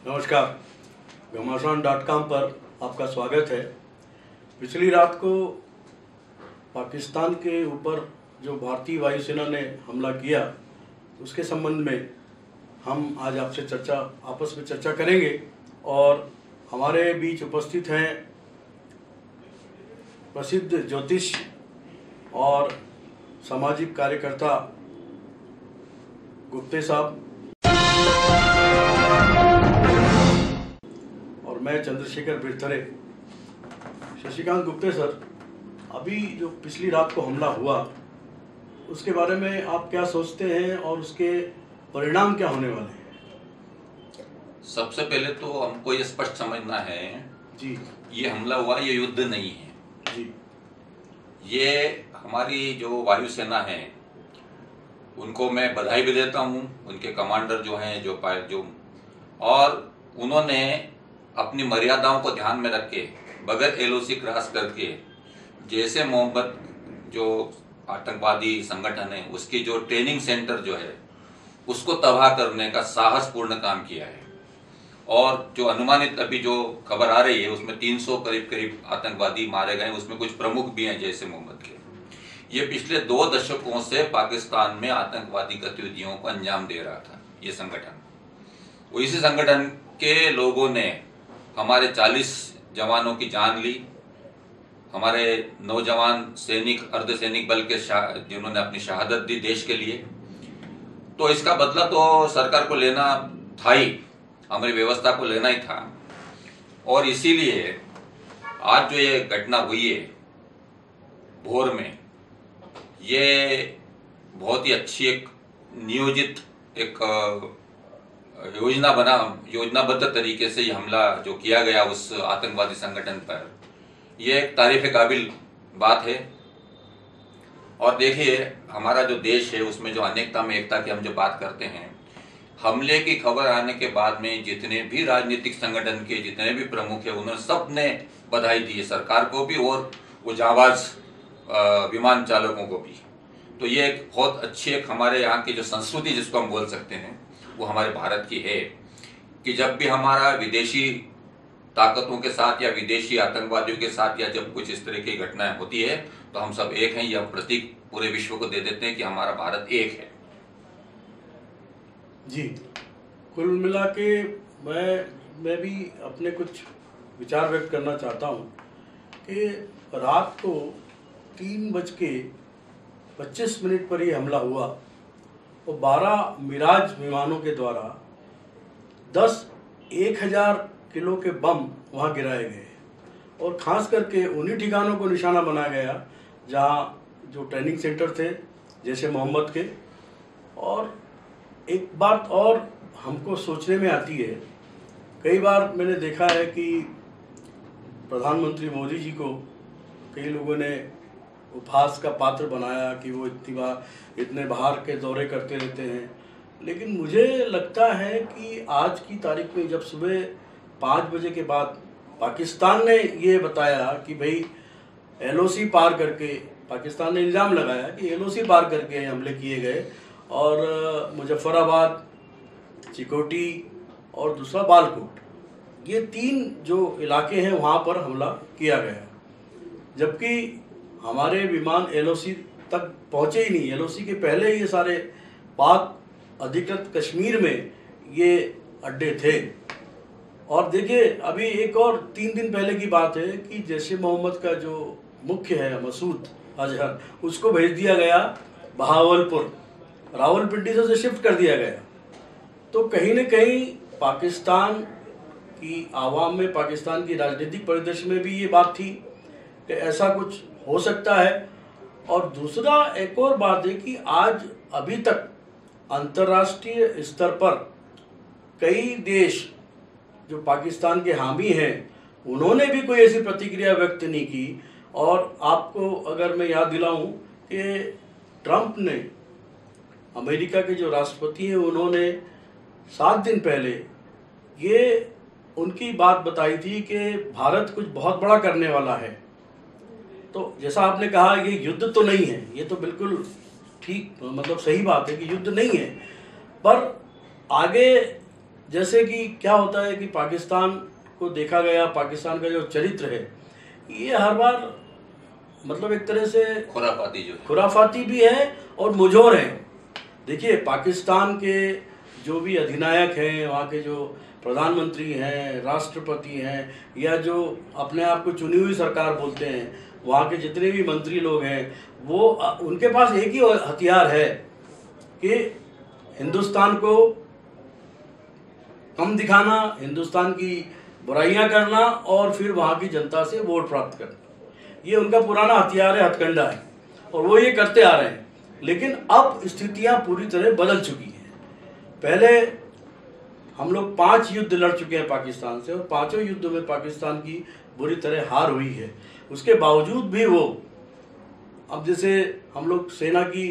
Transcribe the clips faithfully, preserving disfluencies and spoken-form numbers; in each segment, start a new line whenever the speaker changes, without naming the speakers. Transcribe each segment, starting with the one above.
नमस्कार, घमासान dot com पर आपका स्वागत है। पिछली रात को पाकिस्तान के ऊपर जो भारतीय वायुसेना ने हमला किया उसके संबंध में हम आज आपसे चर्चा आपस में चर्चा करेंगे और हमारे बीच उपस्थित हैं प्रसिद्ध ज्योतिष और सामाजिक कार्यकर्ता गुप्ते साहब और मैं चंद्रशेखर बिरथरे। शशिकांत गुप्ते सर, अभी जो पिछली रात को हमला हुआ उसके बारे में आप क्या सोचते हैं और उसके परिणाम क्या होने वाले हैं?
सबसे पहले तो हमको ये स्पष्ट समझना है
जी,
ये हमला हुआ, ये युद्ध नहीं है
जी।
ये हमारी जो वायुसेना है उनको मैं बधाई भी देता हूँ, उनके कमांडर जो हैं, जो पायलट जो, और उन्होंने अपनी मर्यादाओं को ध्यान में रख के बगैर एलओसी क्रॉस करके जैसे मोहम्मद जो आतंकवादी संगठन है उसकी जो ट्रेनिंग सेंटर जो है उसको तबाह करने का साहसपूर्ण काम किया है। और जो अनुमानित अभी जो खबर आ रही है उसमें तीन सौ करीब करीब आतंकवादी मारे गए, उसमें कुछ प्रमुख भी हैं जैसे मोहम्मद के। ये पिछले दो दशकों से पाकिस्तान में आतंकवादी गतिविधियों को अंजाम दे रहा था ये संगठन। इसी संगठन के लोगों ने हमारे चालीस जवानों की जान ली, हमारे नौजवान सैनिक अर्धसैनिक बल के जिन्होंने अपनी शहादत दी देश के लिए। तो इसका बदला तो सरकार को लेना था ही, हमारी व्यवस्था को लेना ही था। और इसीलिए आज जो ये घटना हुई है भोर में, ये बहुत ही अच्छी एक नियोजित एक योजना बना योजनाबद्ध तरीके से ये हमला जो किया गया उस आतंकवादी संगठन पर, ये एक तारीफ काबिल बात है। और देखिए हमारा जो देश है उसमें जो अनेकता में एकता की हम जो बात करते हैं, हमले की खबर आने के बाद में जितने भी राजनीतिक संगठन के जितने भी प्रमुख है उन्होंने सब ने बधाई दी है, सरकार को भी और वो जाबाज विमान चालकों को भी। तो ये एक बहुत अच्छी एक हमारे यहाँ की जो संस्कृति जिसको हम बोल सकते हैं वो हमारे भारत की है कि जब भी हमारा विदेशी ताकतों के साथ या विदेशी आतंकवादियों के साथ या जब कुछ इस तरह की घटनाएं होती है तो हम सब एक हैं, यह प्रतीक पूरे विश्व को दे देते हैं कि हमारा भारत एक है।
जी, कुल मिला के मैं मैं भी अपने कुछ विचार व्यक्त करना चाहता हूँ कि रात को तीन बज के पच्चीस मिनट पर ये हमला हुआ और बारह मिराज विमानों के द्वारा दस एक हजार किलो के बम वहाँ गिराए गए और ख़ास करके उन्हीं ठिकानों को निशाना बनाया गया जहाँ जो ट्रेनिंग सेंटर थे जैसे मोहम्मद के। और एक बात और हमको सोचने में आती है, कई बार मैंने देखा है कि प्रधानमंत्री मोदी जी को कई लोगों ने उपहास का पात्र बनाया कि वो इतनी बार इतने बाहर के दौरे करते रहते हैं, लेकिन मुझे लगता है कि आज की तारीख में जब सुबह पाँच बजे के बाद पाकिस्तान ने ये बताया कि भाई एलओसी पार करके, पाकिस्तान ने इल्ज़ाम लगाया कि एलओसी पार करके हमले किए गए और मुजफ्फराबाद, चिकोटी और दूसरा बालकोट, ये तीन जो इलाके हैं वहाँ पर हमला किया गया, जबकि हमारे विमान एलओसी तक पहुँचे ही नहीं। एलओसी के पहले ये सारे पाक अधिकृत कश्मीर में ये अड्डे थे। और देखिए अभी एक और तीन दिन पहले की बात है कि जैसे मोहम्मद का जो मुख्य है मसूद अजहर, उसको भेज दिया गया बहावलपुर, रावलपिंडी से उसे शिफ्ट कर दिया गया। तो कहीं न कहीं पाकिस्तान की आवाम में, पाकिस्तान की राजनीतिक परिदृश्य में भी ये बात थी कि ऐसा कुछ हो सकता है। और दूसरा एक और बात है कि आज अभी तक अंतर्राष्ट्रीय स्तर पर कई देश जो पाकिस्तान के हामी हैं उन्होंने भी कोई ऐसी प्रतिक्रिया व्यक्त नहीं की। और आपको अगर मैं याद दिलाऊं कि ट्रंप ने, अमेरिका के जो राष्ट्रपति हैं, उन्होंने सात दिन पहले ये उनकी बात बताई थी कि भारत कुछ बहुत बड़ा करने वाला है। तो जैसा आपने कहा ये युद्ध तो नहीं है, ये तो बिल्कुल ठीक मतलब सही बात है कि युद्ध नहीं है, पर आगे जैसे कि क्या होता है कि पाकिस्तान को देखा गया, पाकिस्तान का जो चरित्र है ये हर बार मतलब एक तरह से
खुराफाती जो है,
खुराफाती भी है और मुझोर है। देखिए पाकिस्तान के जो भी अधिनायक हैं, वहाँ के जो प्रधानमंत्री हैं, राष्ट्रपति हैं, या जो अपने आप को चुनी हुई सरकार बोलते हैं, वहाँ के जितने भी मंत्री लोग हैं, वो उनके पास एक ही हथियार है कि हिंदुस्तान को कम दिखाना, हिंदुस्तान की बुराइयां करना और फिर वहाँ की जनता से वोट प्राप्त करना। ये उनका पुराना हथियार है, हथकंडा है, और वो ये करते आ रहे हैं। लेकिन अब स्थितियां पूरी तरह बदल चुकी हैं। पहले हम लोग पांच युद्ध लड़ चुके हैं पाकिस्तान से, और पांचों युद्धों में पाकिस्तान की बुरी तरह हार हुई है। उसके बावजूद भी वो, अब जैसे हम लोग सेना की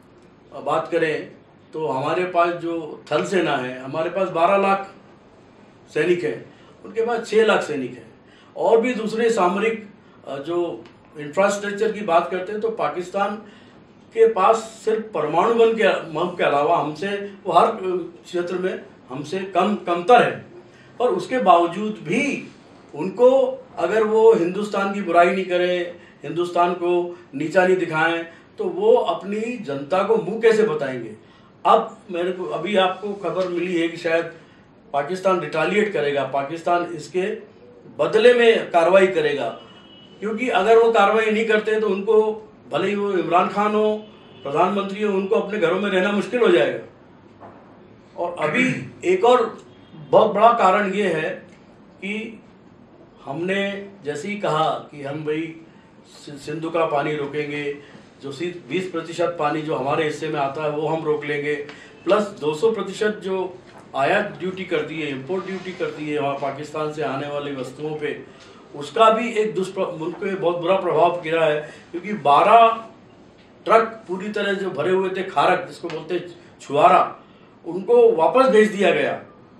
बात करें तो हमारे पास जो थल सेना है, हमारे पास बारह लाख सैनिक हैं, उनके पास छः लाख सैनिक हैं। और भी दूसरे सामरिक जो इंफ्रास्ट्रक्चर की बात करते हैं तो पाकिस्तान के पास सिर्फ परमाणु बम के बम के अलावा हमसे वो हर क्षेत्र में हमसे कम कमतर है। पर उसके बावजूद भी उनको, अगर वो हिंदुस्तान की बुराई नहीं करें, हिंदुस्तान को नीचा नहीं दिखाएं, तो वो अपनी जनता को मुंह कैसे बताएंगे। अब मेरे को अभी आपको खबर मिली है कि शायद पाकिस्तान रिटालिएट करेगा, पाकिस्तान इसके बदले में कार्रवाई करेगा, क्योंकि अगर वो कार्रवाई नहीं करते तो उनको, भले ही वो इमरान खान हो, प्रधानमंत्री हो, उनको अपने घरों में रहना मुश्किल हो जाएगा। और अभी एक और बहुत बड़ा कारण ये है कि हमने जैसे ही कहा कि हम भाई सिंधु का पानी रोकेंगे, जो बीस प्रतिशत पानी जो हमारे हिस्से में आता है वो हम रोक लेंगे, प्लस दो सौ प्रतिशत जो आयात ड्यूटी कर दी है, इम्पोर्ट ड्यूटी कर दी है वहाँ पाकिस्तान से आने वाली वस्तुओं पे, उसका भी एक दुष्प्र मुल्क पे बहुत बुरा प्रभाव गिरा है। क्योंकि बारह ट्रक पूरी तरह जो भरे हुए थे खारक, जिसको बोलते हैं छुआरा, उनको वापस भेज दिया गया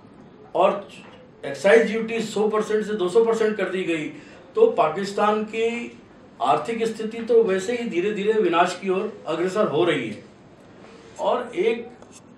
और एक्साइज ड्यूटी सौ परसेंट से दो सौ परसेंट कर दी गई। तो पाकिस्तान की आर्थिक स्थिति तो वैसे ही धीरे धीरे विनाश की ओर अग्रसर हो रही है। और एक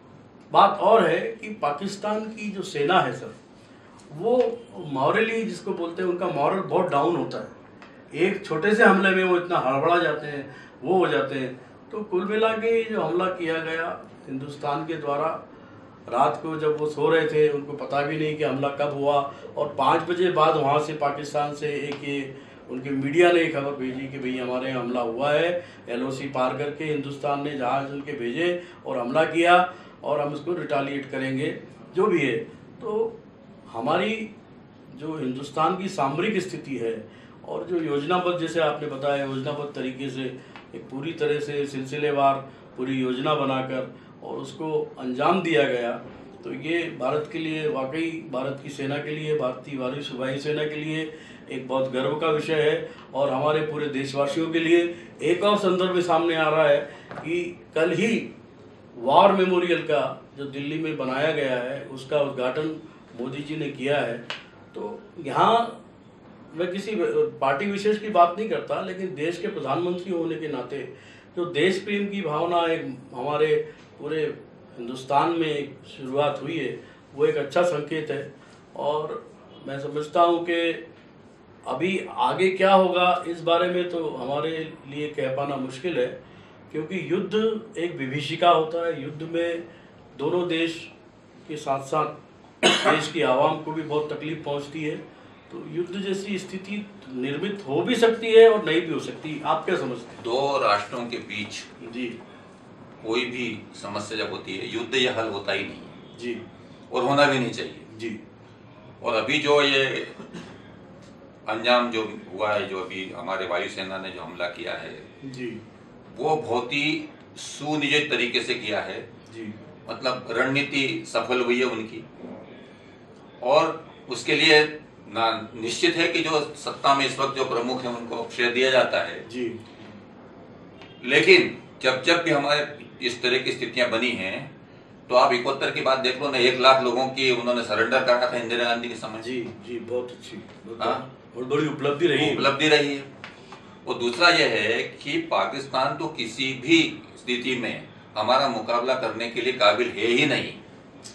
बात और है कि पाकिस्तान की जो सेना है सर, वो मॉरली जिसको बोलते हैं, उनका मॉरल बहुत डाउन होता है। एक छोटे से हमले में वो इतना हड़बड़ा जाते हैं, वो हो जाते हैं। तो कुल मिला के जो हमला किया गया हिंदुस्तान के द्वारा, रात को जब वो सो रहे थे, उनको पता भी नहीं कि हमला कब हुआ, और पाँच बजे बाद वहाँ से पाकिस्तान से एक ये उनके मीडिया ने खबर भेजी कि भाई हमारे यहाँ हमला हुआ है, एलओसी पार करके हिंदुस्तान ने जहाज उनके भेजे और हमला किया, और हम उसको रिटालिएट करेंगे जो भी है। तो हमारी जो हिंदुस्तान की सामरिक स्थिति है और जो योजनाबद्ध, जैसे आपने बताया, योजनाबद्ध तरीके से एक पूरी तरह से सिलसिलेवार पूरी योजना बनाकर और उसको अंजाम दिया गया, तो ये भारत के लिए, वाकई भारत की सेना के लिए, भारतीय वायु सेना के लिए एक बहुत गर्व का विषय है। और हमारे पूरे देशवासियों के लिए एक और संदर्भ सामने आ रहा है कि कल ही वॉर मेमोरियल का जो दिल्ली में बनाया गया है, उसका उद्घाटन मोदी जी ने किया है। तो यहाँ मैं किसी पार्टी विशेष की बात नहीं करता, लेकिन देश के प्रधानमंत्री होने के नाते जो देश प्रेम की भावना एक हमारे पूरे हिंदुस्तान में एक शुरुआत हुई है, वो एक अच्छा संकेत है। और मैं समझता हूँ कि अभी आगे क्या होगा इस बारे में तो हमारे लिए कह पाना मुश्किल है, क्योंकि युद्ध एक विभीषिका होता है। युद्ध में दोनों देश के साथ साथ देश की आवाम को भी बहुत तकलीफ पहुंचती है। तो युद्ध जैसी स्थिति निर्मित हो भी सकती है और नहीं भी हो सकती। आप क्या समझते हैं?
दो राष्ट्रों के बीच
जी
कोई भी समस्या जब होती है, युद्ध या हल होता ही नहीं है
जी,
और होना भी नहीं चाहिए
जी।
और अभी जो ये अंजाम जो हुआ है, जो अभी हमारे वायुसेना ने जो हमला किया है
जी, वो
बहुत ही सुनियोजित तरीके से किया है
जी।
मतलब रणनीति सफल हुई है उनकी, और उसके लिए ना निश्चित है कि जो सत्ता में इस वक्त जो प्रमुख है उनको श्रेय दिया जाता है
जी।
लेकिन जब जब भी हमारे इस तरह की स्थितियां बनी हैं, तो आप इकहत्तर की बात देख लो ना, एक लाख लोगों की उन्होंने सरेंडर करा था इंदिरा गांधी के समय।
जी जी, बहुत अच्छी,
हाँ,
बहुत बड़ी उपलब्धि रही
उपलब्धि रही है। और दूसरा यह है कि पाकिस्तान तो किसी भी स्थिति में हमारा मुकाबला करने के लिए काबिल है ही नहीं।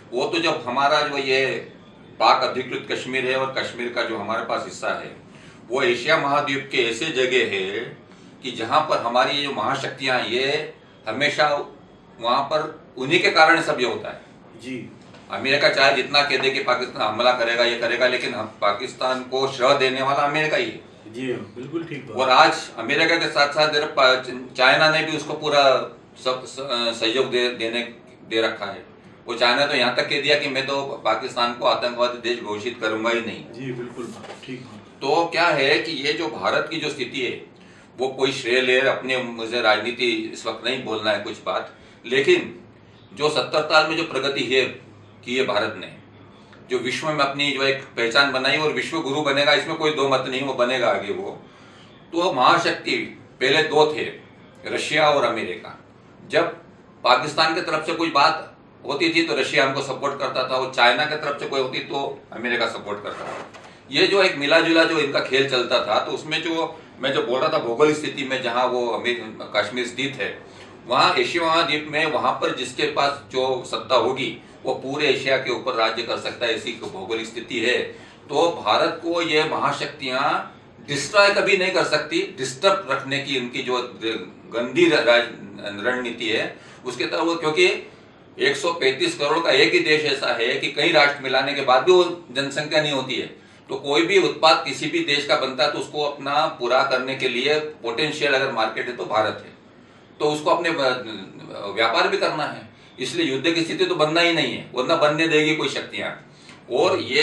वो तो जब हमारा जो ये पाक अधिकृत कश्मीर है और कश्मीर का जो हमारे पास हिस्सा है वो एशिया महाद्वीप के ऐसे जगह है कि जहां पर हमारी ये जो महाशक्तियां ये हमेशा वहां पर उन्हीं के कारण सब ये होता है जी। अमेरिका चाहे जितना कह दे कि पाकिस्तान हमला करेगा ये करेगा, लेकिन हम पाकिस्तान को श्रेय देने वाला अमेरिका ही है
जी। बिल्कुल ठीक।
और आज अमेरिका के साथ साथ चाइना ने भी उसको पूरा सब सहयोग दे देने दे रखा है। वो चाइना तो यहाँ तक कह दिया कि मैं तो पाकिस्तान को आतंकवादी देश घोषित करूंगा ही नहीं
जी। बिल्कुल ठीक।
तो क्या है कि ये जो भारत की जो स्थिति है वो कोई श्रेय ले अपने, मुझे राजनीति इस वक्त नहीं बोलना है कुछ बात, लेकिन जो सत्तर साल में जो प्रगति है की है भारत ने, जो विश्व में अपनी जो एक पहचान बनाई और विश्व गुरु बनेगा इसमें कोई दो मत नहीं, वो बनेगा आगे वो। तो महाशक्ति पहले दो थे, रशिया और अमेरिका। जब पाकिस्तान की तरफ से कोई बात होती थी तो रशिया हमको सपोर्ट करता था और चाइना की तरफ से कोई होती तो अमेरिका सपोर्ट करता था। ये जो एक मिला जुला जो इनका खेल चलता था, तो उसमें जो मैं जो बोल रहा था भौगोलिक स्थिति में जहाँ वो कश्मीर स्थित है वहाँ एशिया महाद्वीप में, वहाँ पर जिसके पास जो सत्ता होगी वो पूरे एशिया के ऊपर राज्य कर सकता है, ऐसी भौगोलिक स्थिति है। तो भारत को ये महाशक्तियां डिस्ट्रॉय कभी नहीं कर सकती, डिस्टर्ब रखने की इनकी जो गंदी रणनीति है उसके तरफ वो, क्योंकि एक सौ पैंतीस करोड़ का एक ही देश ऐसा है कि कई राष्ट्र मिलाने के बाद भी वो जनसंख्या नहीं होती है। तो कोई भी उत्पाद किसी भी देश का बनता है तो उसको अपना पूरा करने के लिए पोटेंशियल अगर मार्केट है तो भारत है, तो उसको अपने व्यापार भी करना है, इसलिए युद्ध की स्थिति तो बनना ही नहीं है, वरना बनने देगी कोई शक्तियां। और ये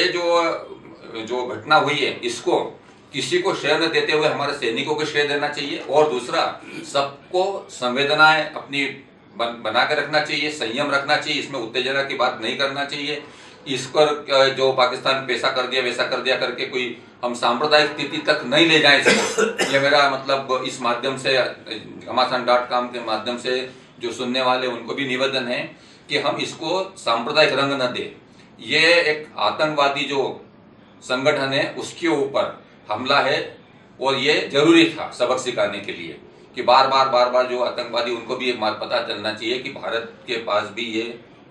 जो जो घटना हुई है इसको किसी को श्रेय न देते हुए हमारे सैनिकों को श्रेय देना चाहिए, और दूसरा सबको संवेदनाएं अपनी बन, बना के रखना चाहिए, संयम रखना चाहिए, इसमें उत्तेजना की बात नहीं करना चाहिए। इस पर जो पाकिस्तान पैसा कर दिया वैसा कर दिया करके कोई हम सांप्रदायिक स्थिति तक नहीं ले जाए इसको। ये मेरा मतलब इस माध्यम से घमासान डॉट कॉम के माध्यम से जो सुनने वाले उनको भी निवेदन है कि हम इसको सांप्रदायिक रंग न दे। ये एक आतंकवादी जो संगठन है उसके ऊपर हमला है और ये जरूरी था सबक सिखाने के लिए कि बार बार बार बार जो आतंकवादी उनको भी ये पता चलना चाहिए कि भारत के पास भी ये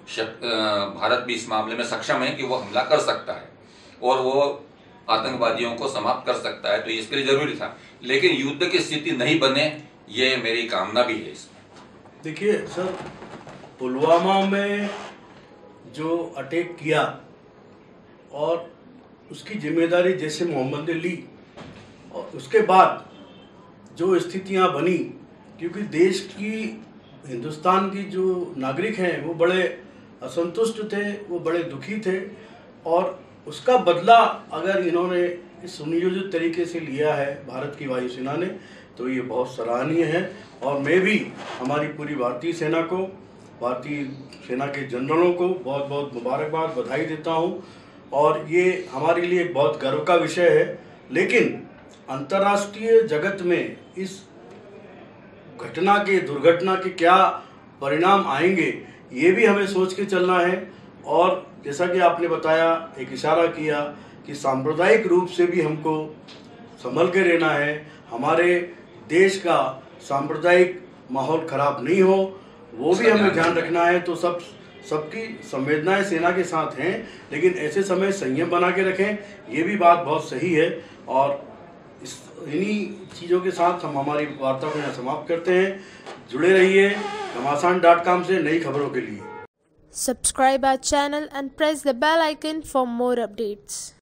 भारत भी इस मामले में सक्षम है कि वो हमला कर सकता है और वो आतंकवादियों को समाप्त कर सकता है। तो इसके लिए जरूरी था, लेकिन युद्ध की स्थिति नहीं बने ये मेरी कामना भी है इसमें।
देखिए सर, पुलवामा में जो अटैक किया और उसकी जिम्मेदारी जैसे मोहम्मद ने ली और उसके बाद जो स्थितियां बनी, क्योंकि देश की हिंदुस्तान की जो नागरिक हैं वो बड़े असंतुष्ट थे, वो बड़े दुखी थे, और उसका बदला अगर इन्होंने इस सुनियोजित तरीके से लिया है भारत की वायुसेना ने तो ये बहुत सराहनीय है। और मैं भी हमारी पूरी भारतीय सेना को, भारतीय सेना के जनरलों को बहुत बहुत मुबारकबाद, बधाई देता हूँ, और ये हमारे लिए एक बहुत गर्व का विषय है। लेकिन अंतर्राष्ट्रीय जगत में इस घटना के, दुर्घटना के क्या परिणाम आएंगे ये भी हमें सोच के चलना है। और जैसा कि आपने बताया, एक इशारा किया कि सांप्रदायिक रूप से भी हमको संभल के रहना है, हमारे देश का सांप्रदायिक माहौल खराब नहीं हो वो भी हमें ध्यान रखना है। तो सब सबकी संवेदनाएं सेना के साथ हैं, लेकिन ऐसे समय संयम बना के रखें, ये भी बात बहुत सही है। और इस इन्हीं चीज़ों के साथ हम हमारी वार्ता को यहाँ समाप्त करते हैं। जुड़े रहिए घमासान डॉट कॉम से नई खबरों के लिए।
Subscribe our channel and press the bell icon for more updates.